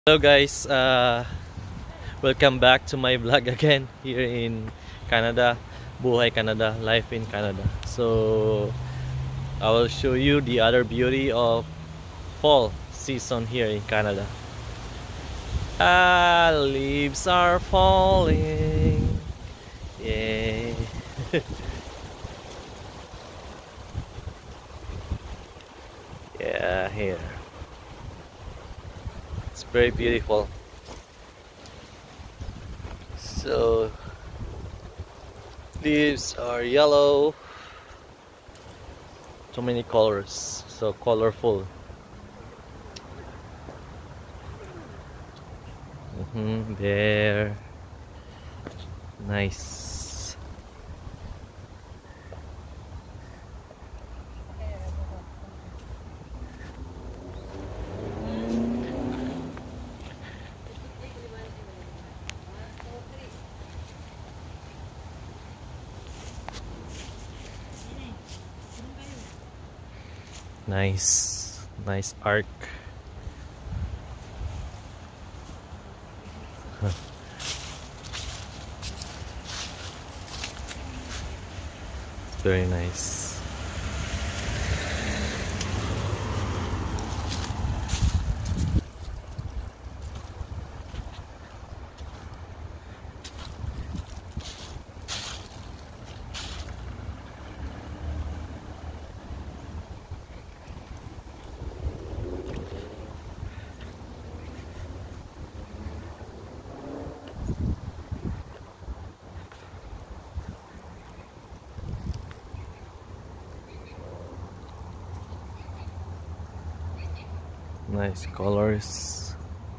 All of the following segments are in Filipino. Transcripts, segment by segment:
Hello guys, welcome back to my vlog again here in Canada, Buhay, Canada, life in Canada. So I will show you the other beauty of fall season here in Canada. Leaves are falling, yeah. Yeah, here. It's very beautiful. So leaves are yellow, so many colors, so colorful. There, nice. Nice arc. Very nice. Nice colors.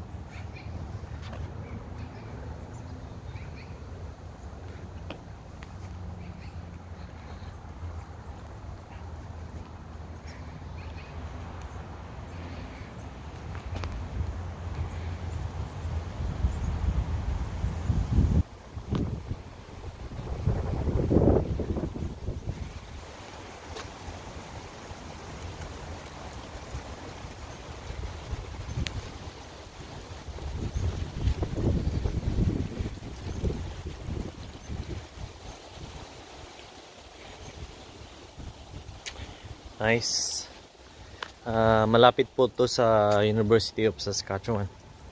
Nice. Malapit po to sa University of Saskatchewan.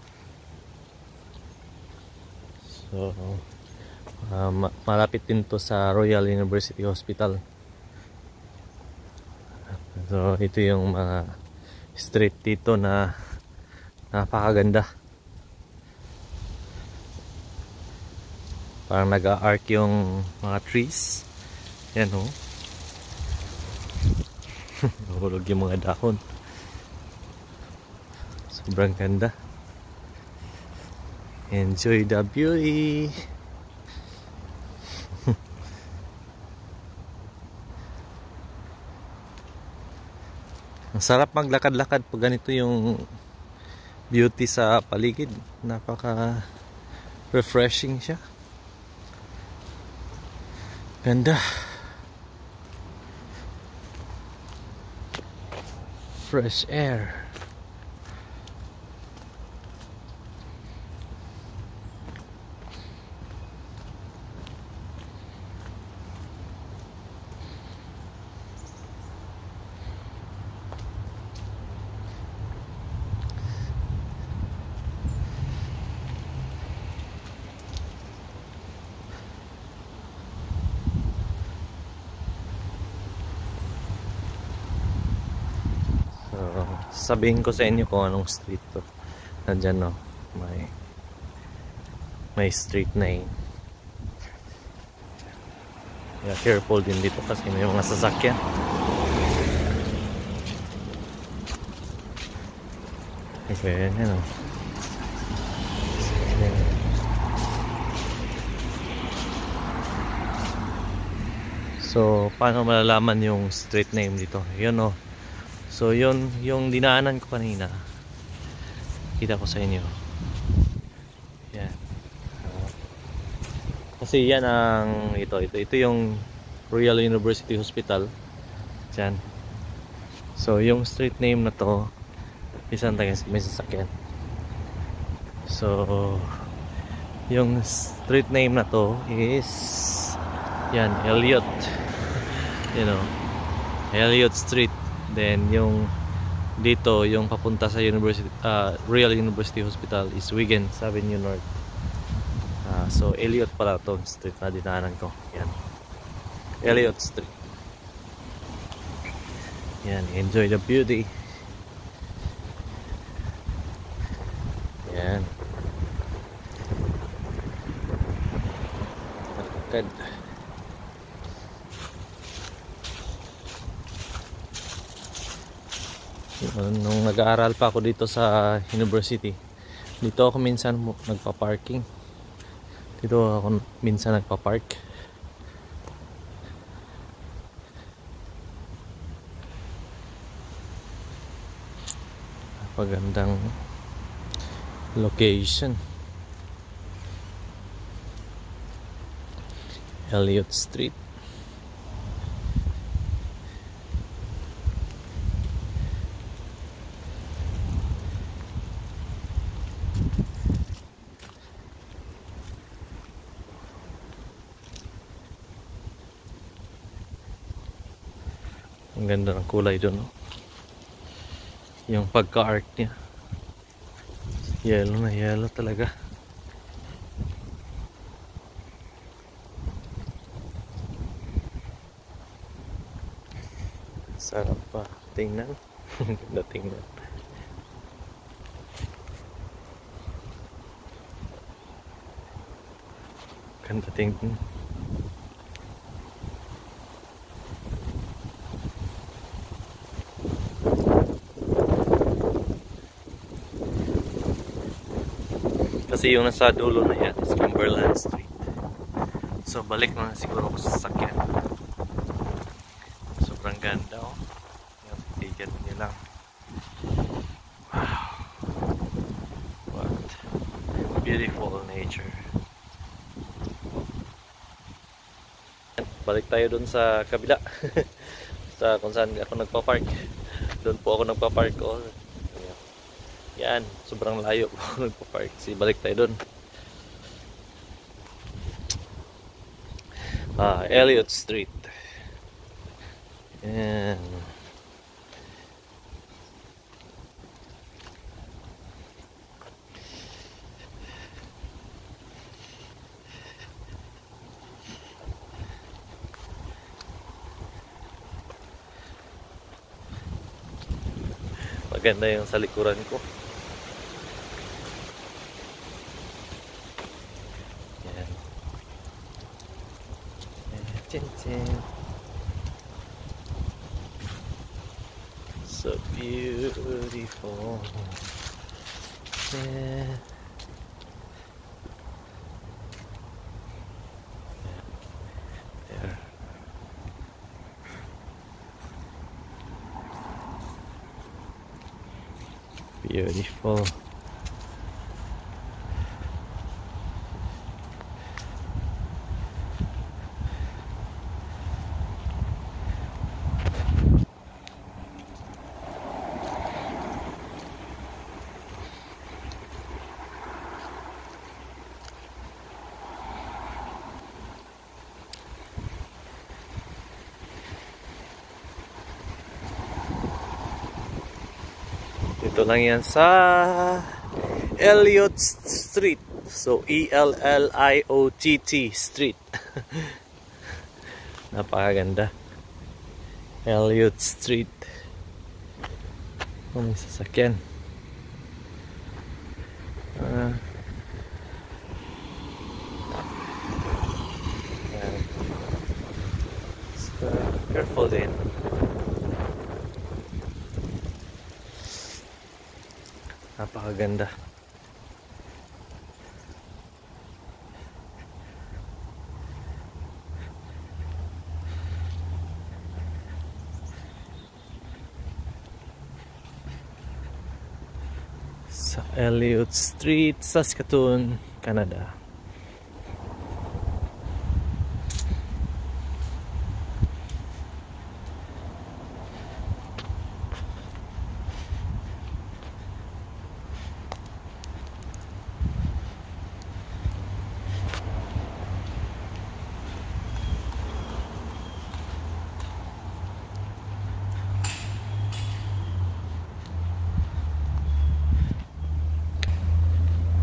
So, malapit din to sa Royal University Hospital. So, ito yung mga street dito na napakaganda. Parang nag-a-arc yung mga trees. Yan o. Nahulog yung mga dahon. Sobrang ganda. Enjoy the beauty. Ang sarap maglakad-lakad pag ganito yung beauty sa paligid. Napaka refreshing siya. Ganda. Fresh air. Sabihin ko sa inyo kung anong street to. Nandyan no, may street name. Yeah, careful din dito kasi may mga sasakyan. Okay, yan o. So, paano malalaman yung street name dito? Yun o. So yun yung dinaanan ko kanina. Kita ko sa inyo. Yan. Kasi yan ang ito yung Royal University Hospital. Diyan. So yung street name na to, isang taga may sasakyan. So yung street name na to is yan, Elliott. You know, Elliott Street. Then yung dito, yung papunta sa University, Real University Hospital is Wiggins Avenue North. So Elliott pala tong street na dinaanan ko. Yan, Elliott Street. Yan, enjoy the beauty. Yan. Good. Nung nag-aaral pa ako dito sa university, dito ako minsan nagpa-parking. Dito ako minsan nagpa-park. Pagandang location. Elliott Street. Ang ganda ng kulay doon, no? Yung pagka-art niya, yellow na yellow talaga. Sarap pa tingnan. Ganda tingnan. Ganda tingnan. Kasi yung nasa dulo na yan is Cumberland Street. So balik na siguro ako sa sasakyan. Sobrang ganda, oh. Tignan niyo lang. Wow. What beautiful nature. Balik tayo dun sa kabila. Sa kung saan ako nagpa-park. Doon po ako nagpa-park. Oh. Yan, sobrang layo po nagpa-park. Balik tayo dun. Elliott Street. Yan. Maganda yung sa likuran ko. Yan. Chin chin. So beautiful. Yeah. There. Beautiful. Ito lang yan sa Elliott Street. So Elliott Street. Napakaganda. Elliott Street. May sasakyan. So, careful din. Napakaganda. Sa Elliott Street, Saskatoon, Canada.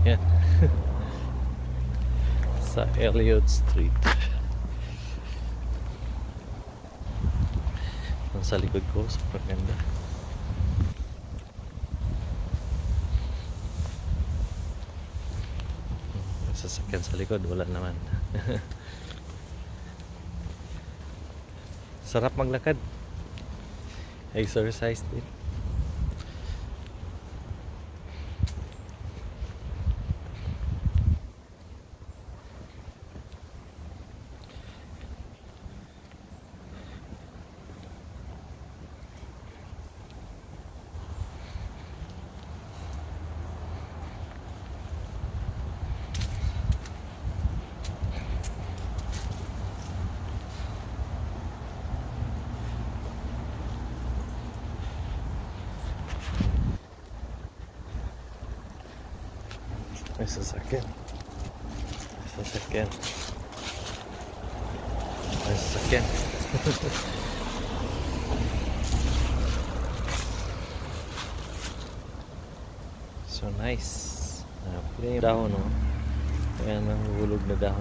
Yan. Sa Elliott Street. Ang sa likod ko, super ganda. May sasakyan sa likod, wala naman. Sarap maglakad. Exercise din. May sasakyan. May sasakyan. May sasakyan. So nice. Pwede yung dahon, no? Ayan, nahulog na dahon.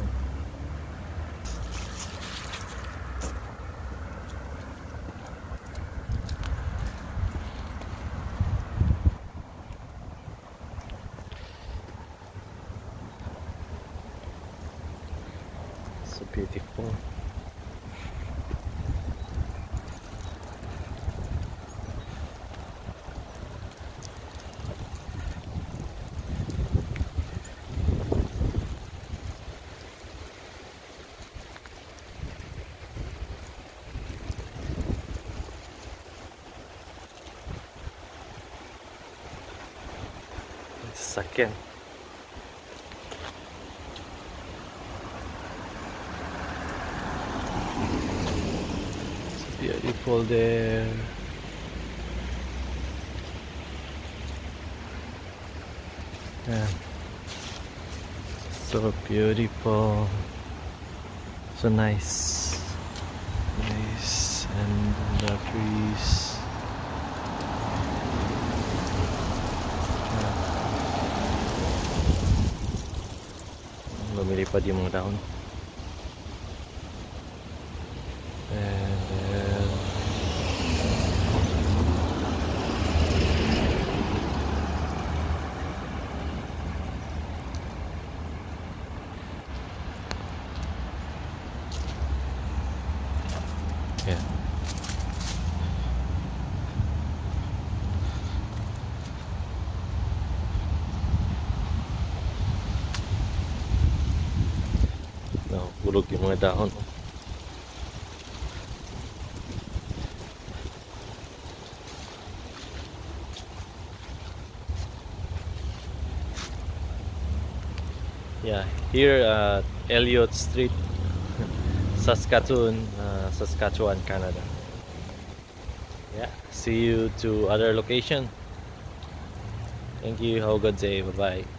So beautiful. Sasakyan. Beautiful there. Yeah. So beautiful. So nice. Nice. And the trees. Yeah. Lumilipad yung mga dahon. And then yeah. No, hulog yung mga dahon. Yeah, here at Elliott Street, Saskatoon, Saskatchewan, Canada. Yeah, see you to other location. Thank you. Have a good day. Bye bye.